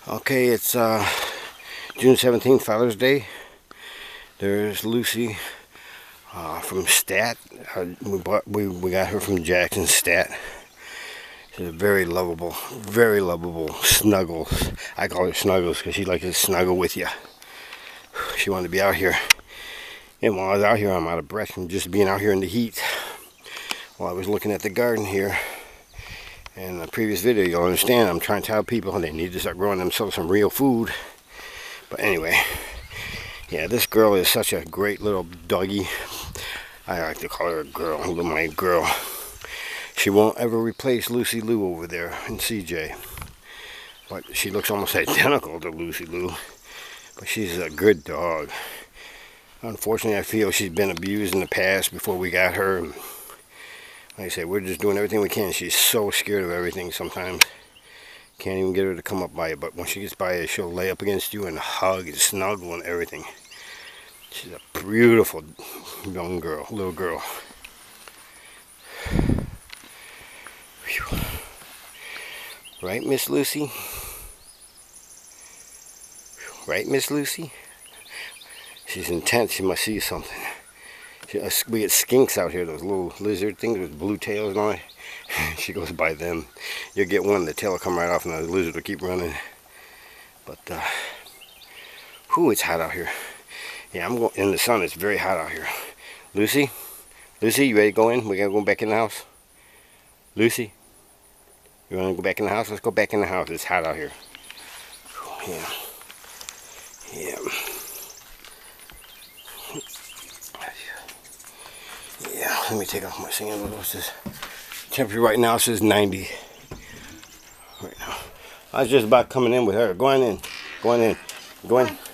Okay, it's June 17th, Father's Day. There's Lucy from Stat. We got her from Jackson Stat. She's a very lovable Snuggles. I call her Snuggles because she likes to snuggle with you. She wanted to be out here. And while I was out here, I'm out of breath from just being out here in the heat. While I was looking at the garden here. In the previous video, you'll understand, I'm trying to tell people they need to start growing themselves some real food. But anyway, yeah, this girl is such a great little doggy. I like to call her a girl, my girl. She won't ever replace Lucy Lou over there in CJ. But she looks almost identical to Lucy Lou. But she's a good dog. Unfortunately, I feel she's been abused in the past before we got her. Like I said, we're just doing everything we can. She's so scared of everything sometimes. Can't even get her to come up by you. But when she gets by you, she'll lay up against you and hug and snuggle and everything. She's a beautiful young girl, little girl. Whew. Right, Miss Lucy? Right, Miss Lucy? She's intense. She must see something. We get skinks out here, those little lizard things with blue tails and all that. She goes by them. You'll get one, the tail will come right off and the lizard will keep running. But, whew, it's hot out here. Yeah, I'm going in the sun. It's very hot out here. Lucy? Lucy, you ready to go in? We gotta go back in the house? Lucy? You wanna go back in the house? Let's go back in the house. It's hot out here. Yeah. Yeah. Yeah, let me take off my sandals. Temperature right now says 90. Right now. I was just about coming in with her. Go on in. Go on in. Go in.